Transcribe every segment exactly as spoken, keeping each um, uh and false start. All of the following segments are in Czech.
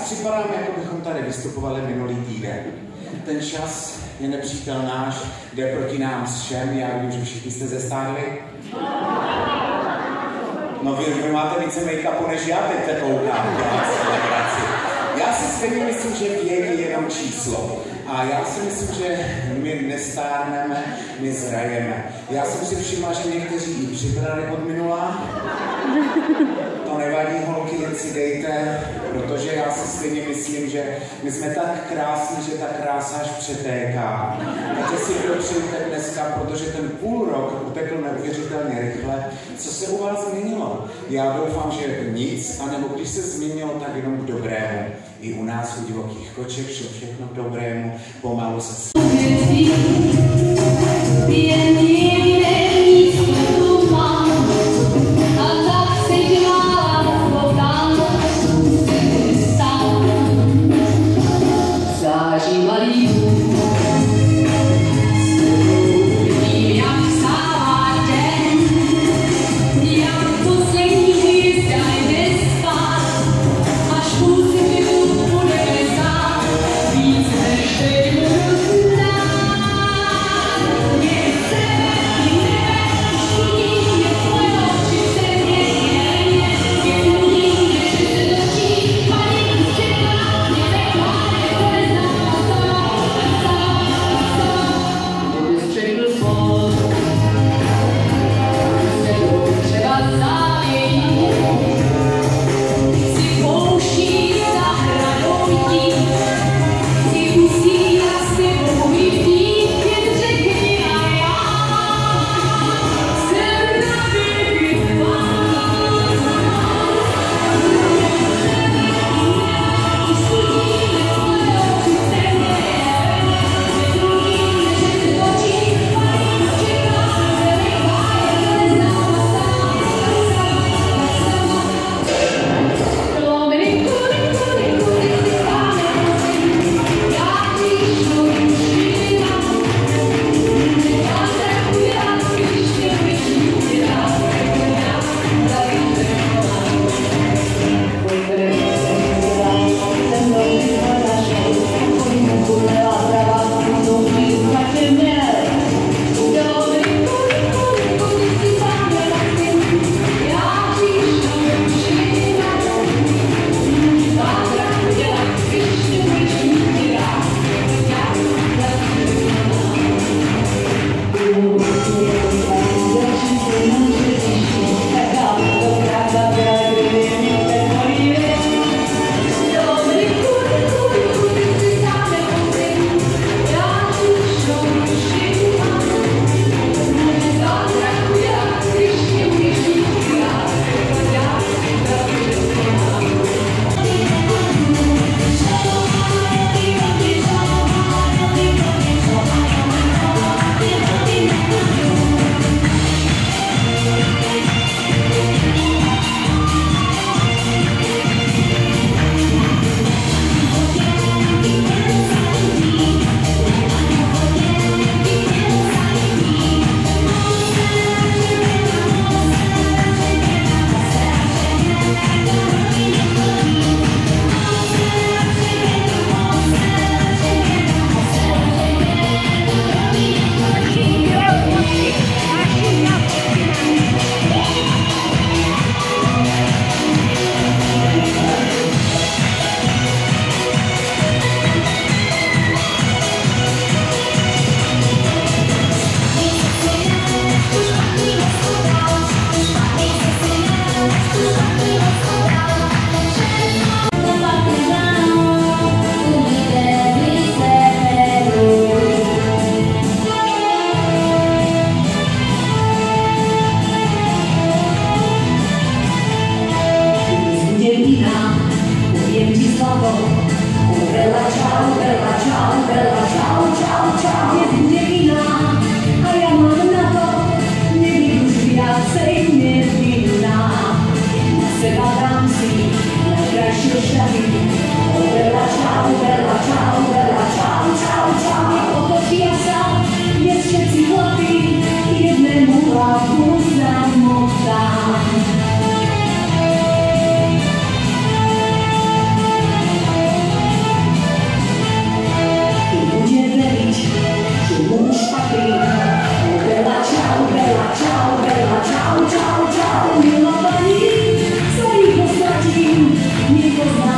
připadám, jako bychom tady vystupovali minulý týden. Ten čas je nepřítel náš, jde proti nám všem, já vím, že všichni jste zestárli. No vy, vy máte více make-upu než já teď te koukám, já si stejně myslím, že věk je jenom číslo. A já si myslím, že my nestárneme, my zrajeme. Já jsem si všimla, že někteří i přibrali od minula. To nevadí, holky, jen si dejte, protože já si stejně myslím, že my jsme tak krásní, že ta krása až přetéká. Takže si dopřejte dneska, protože ten půl rok utekl neuvěřitelně rychle. Co se u vás změnilo? Já doufám, že nic, anebo když se změnilo, tak jenom k dobrému. I u nás u divokých koček šlo všechno k dobrému, pomalu se...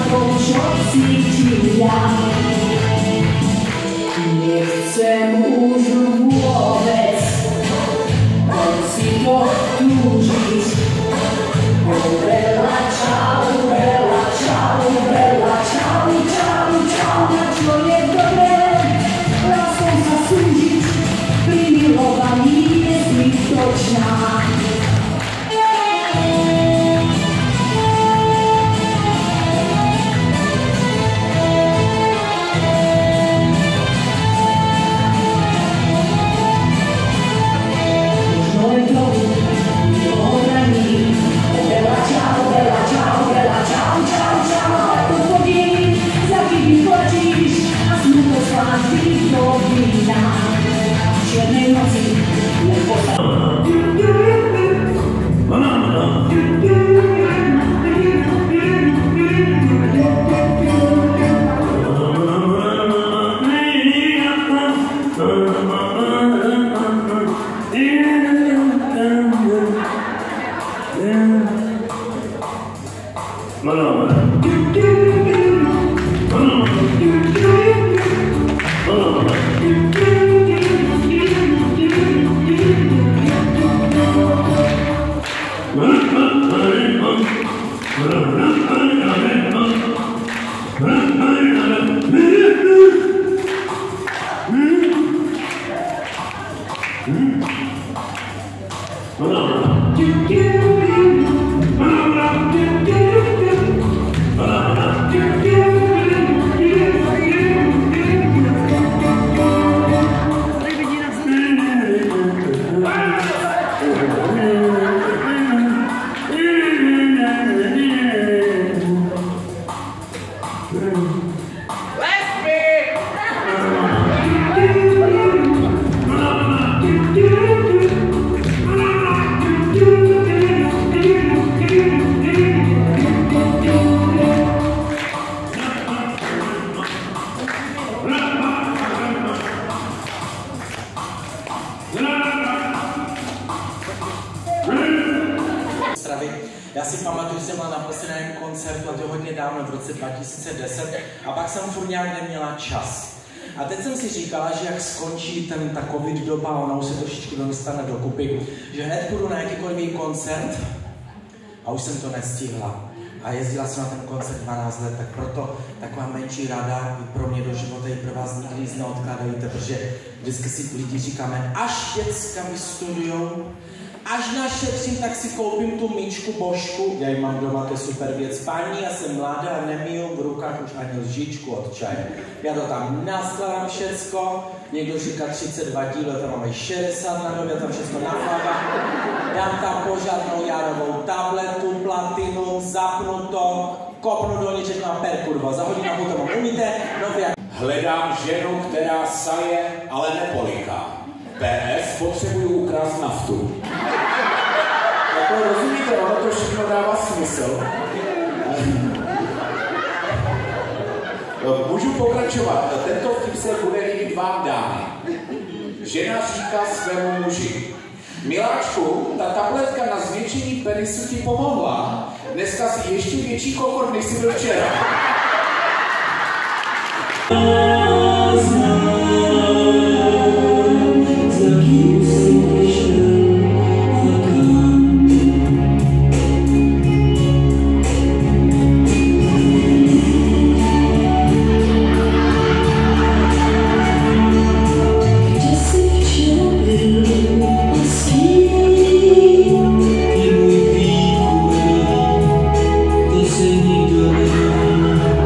Nie chcę już wobec, choć si powtórzyć. Bella ciao, bella ciao, bella ciao, ciao, ciao. Na człowiek dobre laską zasłużyć, primilowani jest mi toczna. Já si pamatuju, že jsem byla na posledním koncertu, a to hodně dávno, v roce dva tisíce deset, a pak jsem furt nějak neměla čas. A teď jsem si říkala, že jak skončí ten ta covid doba, ona už se trošičku dostane dokupy, že hned půjdu na jakýkoliv koncert, a už jsem to nestihla. A jezdila jsem na ten koncert dvanáct let, tak proto taková menší rada i pro mě do života, i pro vás nikdy nic neodkládejte, protože vždycky si lidi říkáme, až děcka vystudujou, až našetřím, tak si koupím tu míčku božku. Já ji mám doma, to je super věc. Paní, já jsem mladá a nemiju v rukách už ani lžičku od čaje. Já to tam naskladám všecko, někdo říká třicet dva díl, tam máme šedesát na době, tam všecko nafávám. Dám tam požádnou járovou tabletu, platinu, zapnu to, kopnu do něčeho na per, kurva, za hodinu a půl to mám. Umíte? Nově. Hledám ženu, která saje, ale nepoliká. P S potřebuju ukrást naftu. Jako rozumíte, ono to všechno dává smysl. Můžu pokračovat. Tento vtip se bude líbit vám, dámy. Žena říká svému muži: Miláčku, ta tabletka na zvětšení penisu ti pomohla. Dneska si ještě větší kokor, než jsi byl včera. Nikdo neví.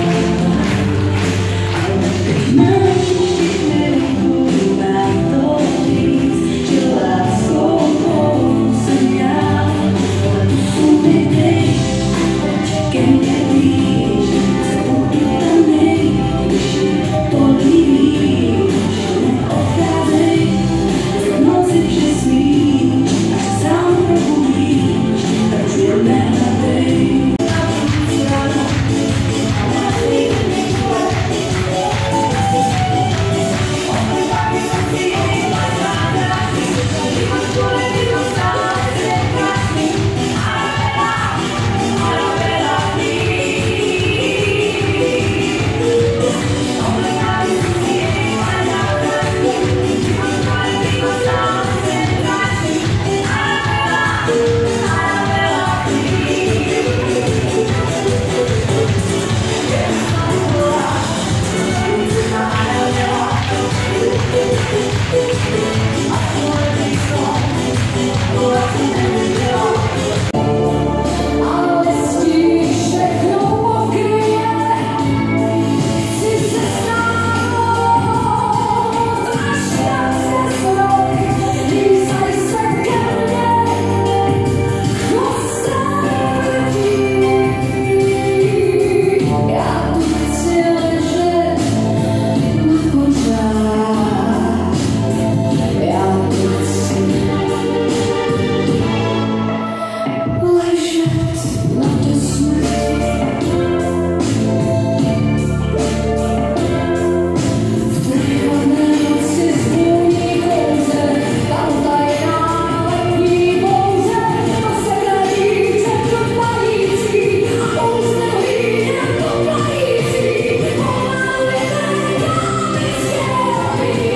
Thank you.